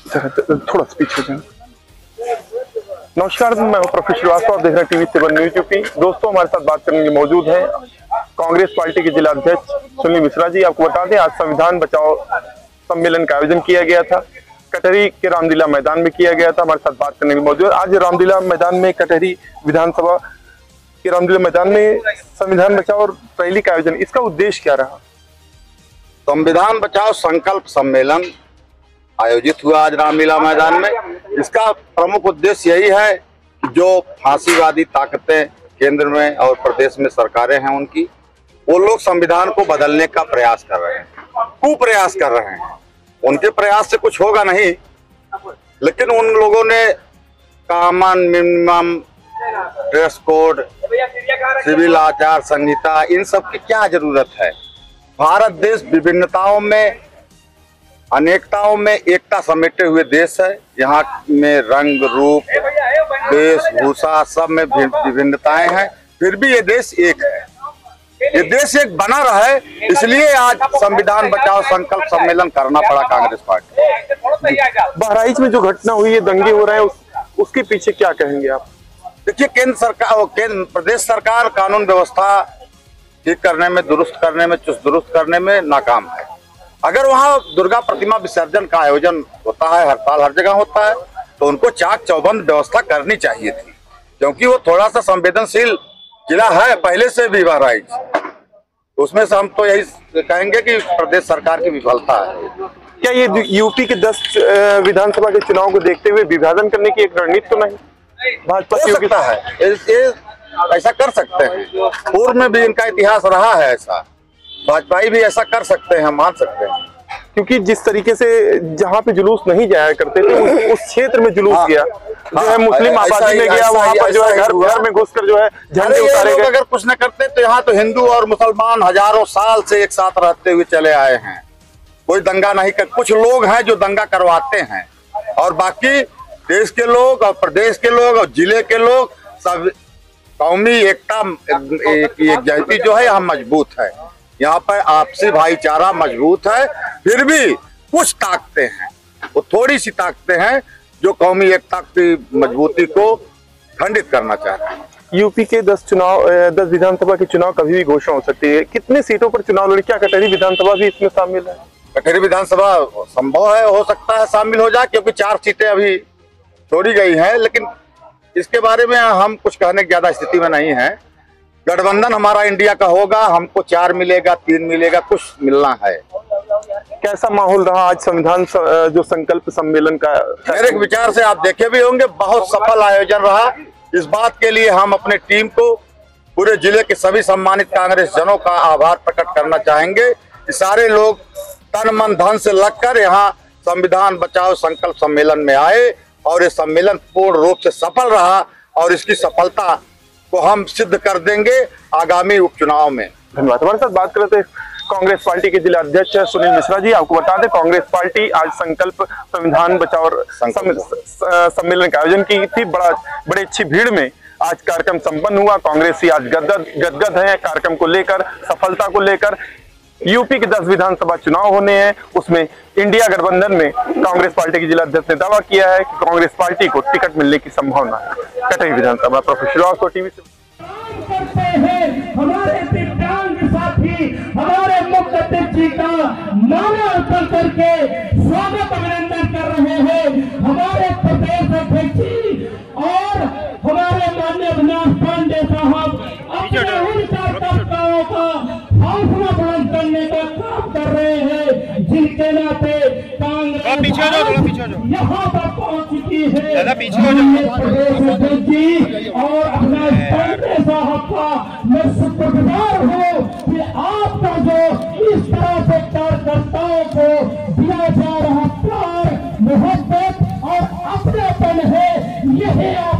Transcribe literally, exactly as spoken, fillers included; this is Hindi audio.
थोड़ा सा पीछे जाए। नमस्कार, मैं प्रोफेसर श्रीवास्तव, आप देख रहे हैं टीवी सेवन न्यूज यूपी। दोस्तों, हमारे साथ बात करने के लिए मौजूद है कांग्रेस पार्टी के जिला अध्यक्ष सुनील मिश्रा जी। आपको बता दें, आज संविधान बचाओ सम्मेलन का आयोजन किया गया था, कटहरी के रामलीला मैदान में किया गया था। हमारे साथ बात करने के लिए मौजूद आज रामलीला मैदान में, कटहरी विधानसभा के रामलीला मैदान में संविधान बचाओ और रैली का आयोजन, इसका उद्देश्य क्या रहा? संविधान बचाओ संकल्प सम्मेलन आयोजित हुआ आज रामलीला मैदान में। इसका प्रमुख उद्देश्य यही है कि जो फांसीवादी ताकतें केंद्र में और प्रदेश में सरकारें हैं उनकी, वो लोग संविधान को बदलने का प्रयास कर रहे हैं, कुप्रयास कर रहे हैं। उनके प्रयास से कुछ होगा नहीं, लेकिन उन लोगों ने common minimum dress code, civil आचार संहिता, इन सब की क्या जरूरत है? भारत देश विभिन्नताओं में, अनेकताओं में एकता समेटे हुए देश है। यहाँ में रंग रूप, वेशभूषा सब में विभिन्नताएं हैं, फिर भी ये देश एक है। ये देश एक बना रहे, इसलिए आज संविधान बचाओ संकल्प सम्मेलन करना पड़ा कांग्रेस पार्टी। बहराइच में जो घटना हुई है, दंगे हो रहे हैं, उस, उसके पीछे क्या कहेंगे आप? देखिए, केंद्र सरकार, केंद्र प्रदेश सरकार कानून व्यवस्था ठीक करने में, दुरुस्त करने में, चुस्त दुरुस्त करने में नाकाम है। अगर वहाँ दुर्गा प्रतिमा विसर्जन का आयोजन होता है, हर साल हर जगह होता है, तो उनको चाक चौबंद व्यवस्था करनी चाहिए थी, क्योंकि वो थोड़ा सा संवेदनशील जिला है पहले से भी बहराइच। उसमें से हम तो यही कहेंगे कि प्रदेश सरकार की विफलता है। क्या ये योपी के दस विधानसभा के चुनाव को देखते हुए विभाजन करने की एक रणनीति तो नहीं भाजपा की? हो सकता है, ये ऐसा कर सकते हैं, पूर्व में भी इनका इतिहास रहा है ऐसा। भाजपा भी ऐसा कर सकते हैं, मान सकते हैं, क्योंकि जिस तरीके से जहाँ पे जुलूस नहीं जाया करते थे, उस, उस क्षेत्र में जुलूस गया, जो है मुस्लिम आबादी में गया, वहाँ पर जो है घर घर में घुसकर जो है झंडे उतारे गए। अगर कुछ न करते तो यहाँ तो हिंदू और मुसलमान हजारों साल से एक साथ रहते हुए चले आए हैं, कोई दंगा नहीं कर। कुछ लोग हैं जो दंगा करवाते हैं, और बाकी देश के लोग और प्रदेश के लोग और जिले के लोग सब कौमी एकता, एकजुटता जो है यहाँ मजबूत है। यहाँ पर आपसी भाईचारा मजबूत है। फिर भी कुछ ताकतें हैं, वो थोड़ी सी ताकतें हैं जो कौमी एकता की मजबूती को खंडित करना चाहते हैं। यूपी के दस चुनाव, दस विधानसभा के चुनाव कभी भी घोषणा हो सकती है। कितने सीटों पर चुनाव लड़े? क्या कटहरी विधानसभा भी इसमें शामिल है? कटहरी विधानसभा संभव है, हो सकता है शामिल हो जाए, क्योंकि चार सीटें अभी छोड़ी गई हैं, लेकिन इसके बारे में हम कुछ कहने की ज्यादा स्थिति में नहीं है। गठबंधन हमारा इंडिया का होगा, हमको चार मिलेगा, तीन मिलेगा, कुछ मिलना है। कैसा माहौल रहा आज संविधान जो संकल्प सम्मेलन का? मेरे विचार से आप देखे भी होंगे, बहुत सफल आयोजन रहा। इस बात के लिए हम अपने टीम को, पूरे जिले के सभी सम्मानित कांग्रेस जनों का आभार प्रकट करना चाहेंगे कि सारे लोग तन मन धन से लगकर यहाँ संविधान बचाओ संकल्प सम्मेलन में आए, और ये सम्मेलन पूर्ण रूप से सफल रहा, और इसकी सफलता को हम सिद्ध कर देंगे आगामी उपचुनाव में। धन्यवाद। हमारे साथ बात कर रहे थे कांग्रेस पार्टी के जिला अध्यक्ष सुनील मिश्रा जी। आपको बता दें, कांग्रेस पार्टी आज संकल्प संविधान बचाओ सम्मेलन का आयोजन की थी। बड़ा बड़ी अच्छी भीड़ में आज कार्यक्रम संपन्न हुआ। कांग्रेसी आज गदगद गदगद है कार्यक्रम को लेकर, सफलता को लेकर। यूपी के दस विधानसभा चुनाव होने हैं, उसमें इंडिया गठबंधन में कांग्रेस पार्टी के जिला अध्यक्ष ने दावा किया है कि कांग्रेस पार्टी को टिकट मिलने की संभावना है। कटहरी विधानसभा, प्रोफेसर श्रीवास्तव, टीवी से। हमारे दिव्यांग साथी, हमारे मुख्य अतिथि का माला अर्पण करके स्वागत अभिनंदन कर रहे हैं हमारे प्रदेश अध्यक्ष जी और हमारे माननीय अविनाश पांडे साहब अपने उन कार्यकर्ताओं का हौसला बुलंद करने का काम कर रहे हैं, जिनके नाते कांग्रेस यहाँ पर पहुंच चुकी है। प्रदेश अध्यक्ष जी और अविनाश पांडे साहब का मैं शुक्रगुजार हूँ कि आपका जो इस तरह से कार्यकर्ताओं को दिया जा रहा प्यार, मोहब्बत और अपनापन है, यही आप